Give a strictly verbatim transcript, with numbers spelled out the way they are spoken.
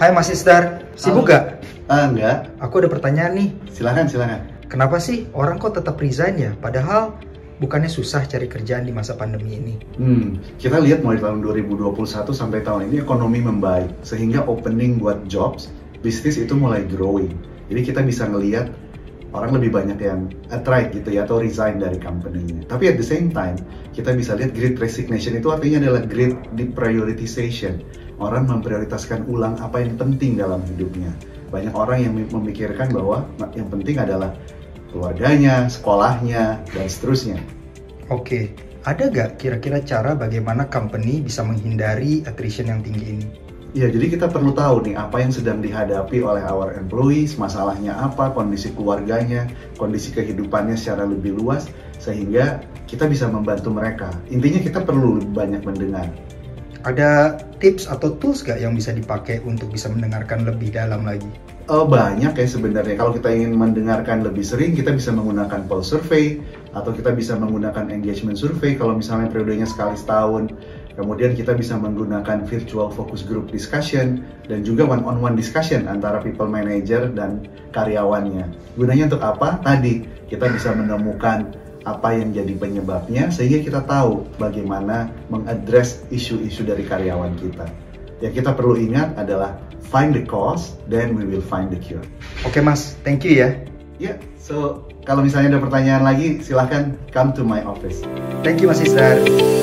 Hai Mas Isdar, sibuk gak? Ah, enggak. Aku ada pertanyaan nih. Silakan, silakan. Kenapa sih orang kok tetap resign ya? Padahal bukannya susah cari kerjaan di masa pandemi ini. Hmm, kita lihat mulai tahun dua ribu dua puluh satu sampai tahun ini ekonomi membaik, sehingga opening buat jobs, bisnis itu mulai growing. Jadi kita bisa ngelihat orang lebih banyak yang attract gitu ya, atau resign dari company-nya. Tapi at the same time, kita bisa lihat great resignation itu artinya adalah great deprioritization. Orang memprioritaskan ulang apa yang penting dalam hidupnya. Banyak orang yang memikirkan bahwa yang penting adalah keluarganya, sekolahnya, dan seterusnya. Oke, ada gak kira-kira cara bagaimana company bisa menghindari attrition yang tinggi ini? Ya, jadi kita perlu tahu nih apa yang sedang dihadapi oleh our employees, masalahnya apa, kondisi keluarganya, kondisi kehidupannya secara lebih luas, sehingga kita bisa membantu mereka. Intinya kita perlu banyak mendengar. Ada tips atau tools gak yang bisa dipakai untuk bisa mendengarkan lebih dalam lagi? Oh, banyak ya sebenarnya. Kalau kita ingin mendengarkan lebih sering, kita bisa menggunakan pulse survey, atau kita bisa menggunakan engagement survey kalau misalnya periodenya sekali setahun. Kemudian kita bisa menggunakan virtual focus group discussion, dan juga one-on-one discussion antara people manager dan karyawannya. Gunanya untuk apa? Tadi, kita bisa menemukan apa yang jadi penyebabnya, sehingga kita tahu bagaimana mengadres isu-isu dari karyawan kita. Yang kita perlu ingat adalah find the cause, then we will find the cure. Oke Mas, thank you ya. Ya, yeah, so kalau misalnya ada pertanyaan lagi, silahkan come to my office. Thank you Mas Isdar.